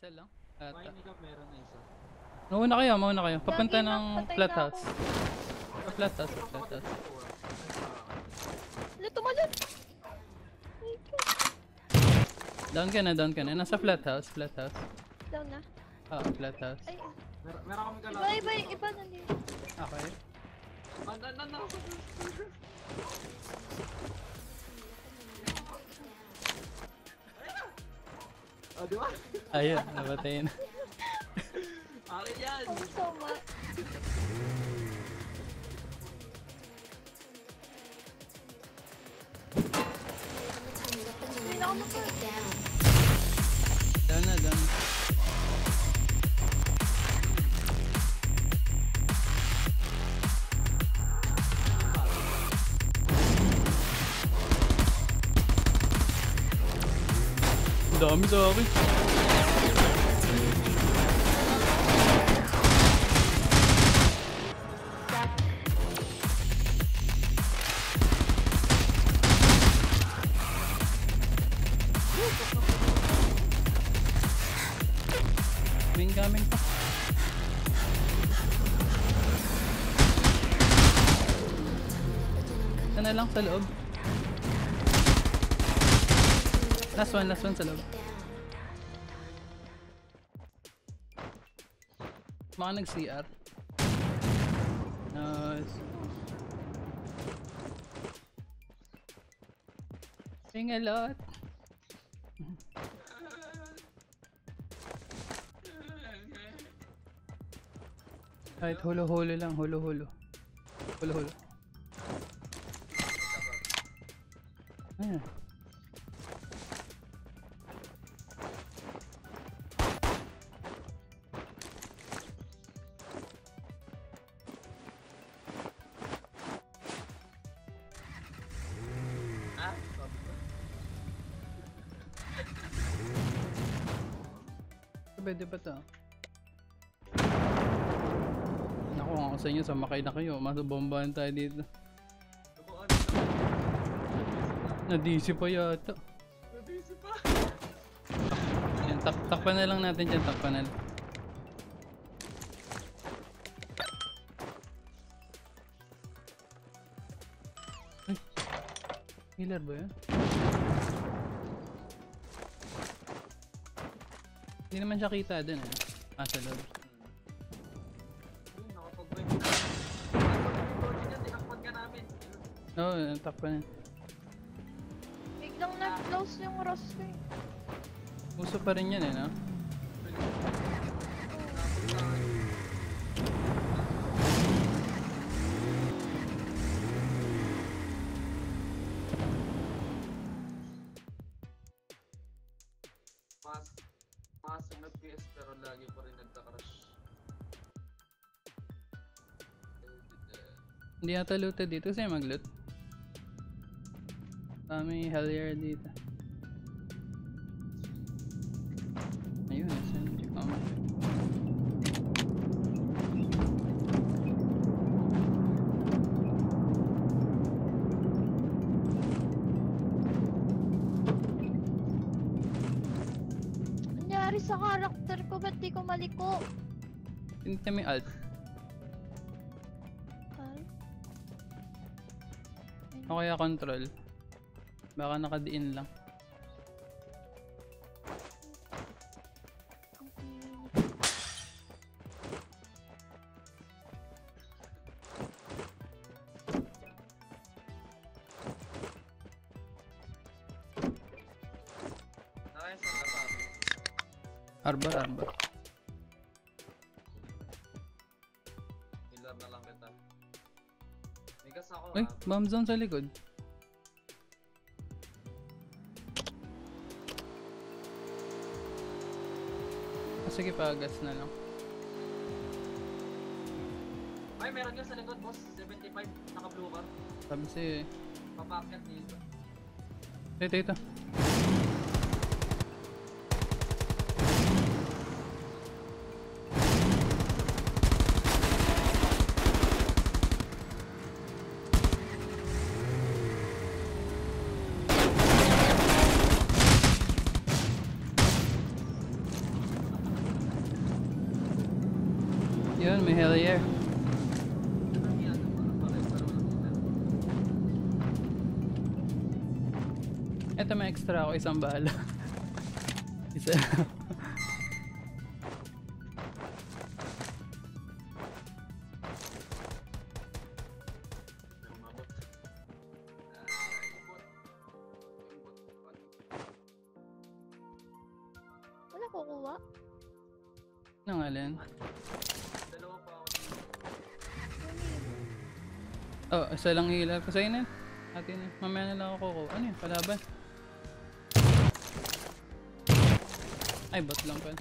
Isa lang. Ata. Mahinig up, meron na isa. Mauna kayo. Papunta Lagi ng patay flat na house. ako. Sa flat house, sa flat house. Ano, tumalon? Down ka na. Nasa flat house, flat house. Down na. Flat house. Ay, Meron kami kalaban. iba nandito. Okay. Oh, di ba? Ayun, nabatay na. Akin yan! Thank you so much. Hindi na ako Down na. Ang dami sa akin. Coming pa. Ito na lang sa loob. Last one sa loob. Mga nag-CR. Nice. Sing a lot. Kahit hulo-hulo lang, hulo-hulo. Hulo-hulo. Ayan. Pwede ba ito? Naku, ako sa inyo, sumakay na kayo. Masabombahan tayo dito. Na-DC pa yata. Na-DC pa! Yan, takpan na lang natin dyan, takpan na lang. Ay! Healer ba yun? Hindi naman siya kita dun eh. Sa loob. Nakapag-break na. Nakapag-break na, tinakpan ka namin. Oo, takpan na. Biglang nag-close yung rust ko eh. Uso pa rin yan eh, no? Mas FPS pero lagi pa rin nagka-crash. Hindi yata looted dito. Kasi mag-loot. May Hellier dito. Ayun, SMG combat. Nangyari sa karakter ko, ba't di ko maliko? Pinita mo yung alt. O kaya control. Baka nakadiin lang. Arbor. Healer na lang kita. May gas ako. Ay, bomb zone sa likod. Sige, pagas na lang. Ay, meron ka sa likod, boss. 75. Naka-blue car. Sabi sa'yo eh. Papakyat dito. Ito. Yun, may Hellier. Anong yan? Bakit? Pero walang kita. Eto may extra ako, isang bala. Isa. Pero umabot. Ibot. Wala kukuha. Nang alin? Dalawa pa ako dito. Oh, isa lang healer ko sa'yo na yun. Atin na. Mamaya na lang ako kukuha. Ano yun? Palaban. Ay, bot lang pala.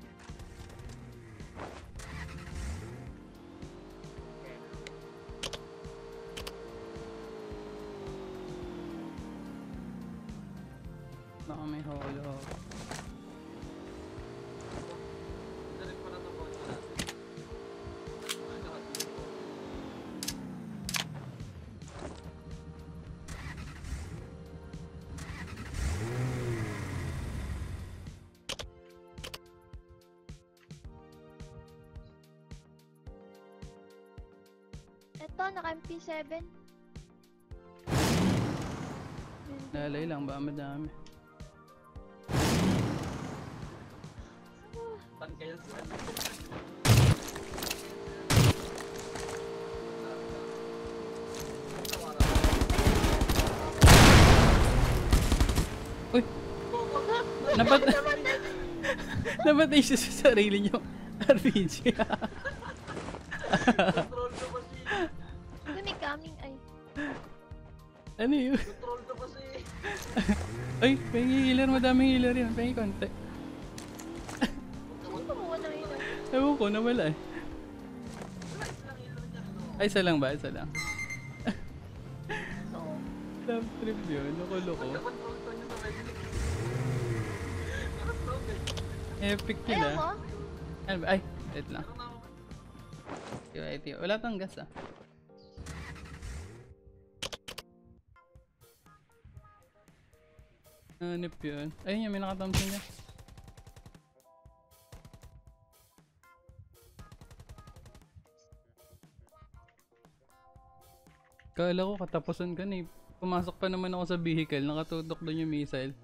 Baka may holo. Dalit pa na ito boss natin. Nakatulog ko. Ito, naka MP7. Lalay lang, ba madami. Tan kayo sa Uy! Napat... Nabatay siya sa sarili niyo. RPG. control to kasi. Uy, may coming. Ay. Ano yun? Control to kasi. Ay, pengi healer. Madaming healer yun. Pengi konti. Sino kumuha ng ilaw? Ewan ko, nawala eh. Wala, isa lang yun niya. Ay, isa lang ba? Isa lang. So, Love trip yun. Loko-loko. Control to niya sa medic. Nakaslow eh. Epic ayaw nila. mo? Ano ba? Ay, wait lang. Meron na ako. Wait, wala pang gas ah. Hanip yun. Ayun yun, may nakatamsin niya. Kala ko katapusan ka na eh. Pumasok pa naman ako sa vehicle, nakatutok doon yung missile.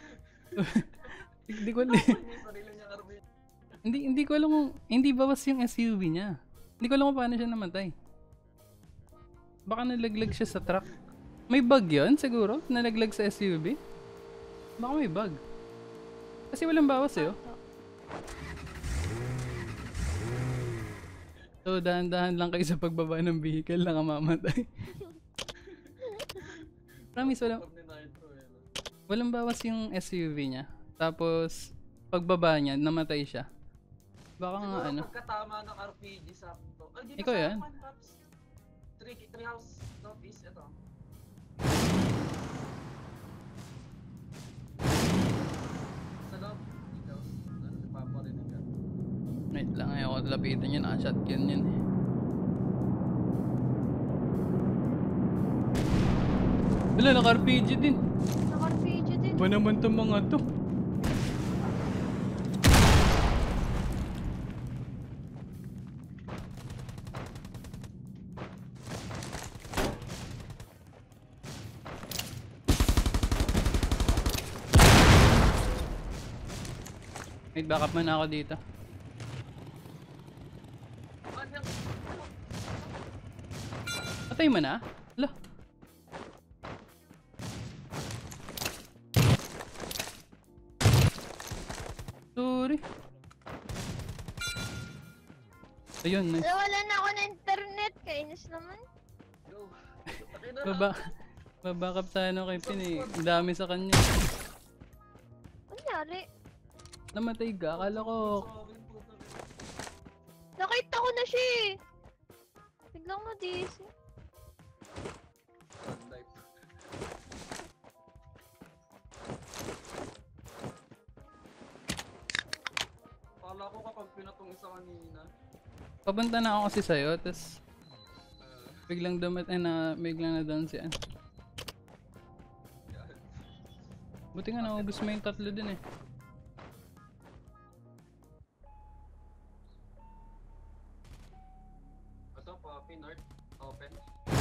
Hindi ko alam. Hindi sarili niya Arvin. Hindi ko alam kung hindi bawas yung SUV niya. Hindi ko alam kung paano siya namatay. Baka nalaglag siya sa truck. May bug yun siguro? Nalaglag sa SUV? Baka may bug. Kasi walang bawas eh. Oh. So dahan-dahan lang kayo sa pagbaba ng vehicle na kamamatay. Promise walang, Ni Nitro eh. No? walang bawas yung SUV niya. Tapos pagbaba niya namatay siya. Baka nga Siguro ano. pagkatama ng RPG sakto. Ay, dito Ikaw sa yan? Fan Maps. Three house northeast ito. Sa loob. Dito. Ano, napaparinig ka. Wait lang, ayaw ko lapitan yun. Naka-shotgun yun eh. Wala, naka-RPG din. Naka-RPG din. Ba naman itong mga to? Wait, backup muna ako dito. Ano? Patay mo na? Hala. Sorry. Ayun, nice. Wala na ako ng internet. Kainis naman. Go. Patay na. Babackup tayo kay Pin eh. Ang dami sa kanya. Kunyari, Namatay ka? Akala ko. Sorry, puta. nakita ko na siya eh. Biglang na-DC. Life. Kala ko kapag pinatong isa kanina. Papunta na ako kasi sa'yo. Tapos biglang biglang na down si Ann. Buti nga naubos mo yung tatlo din eh. Copy, north. Open.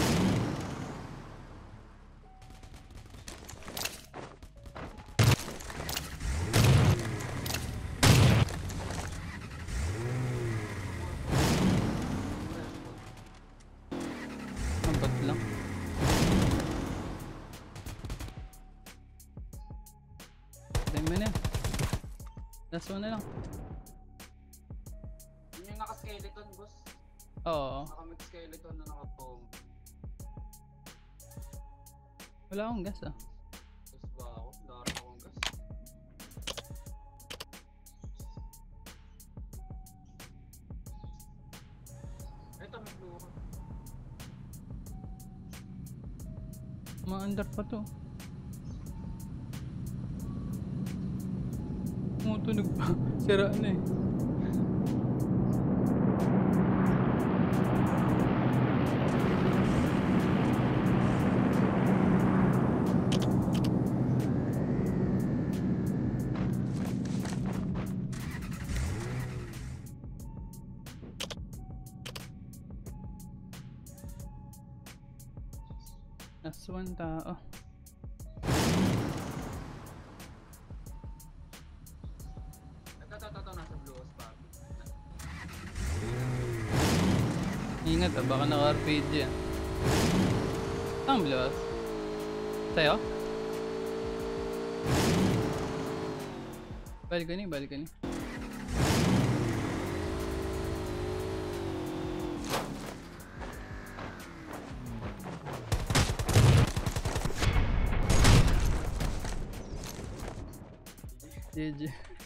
Ambat lang. Time mo na. Last one na lang. Yun yung naka-skeleton, boss. Oo. Naka-skeleton na naka-bomb. Wala akong gas ah. Gas ba ako? Dari akong gas. Ito, may blue ako. Maandar pa to. Tumutunog pa. Sira na eh. Last one tao. Ito, nasa blue house pa. Ingat ah, baka naka-RPG ah. Saan blue? Sa'yo? Balcony, balcony. GG.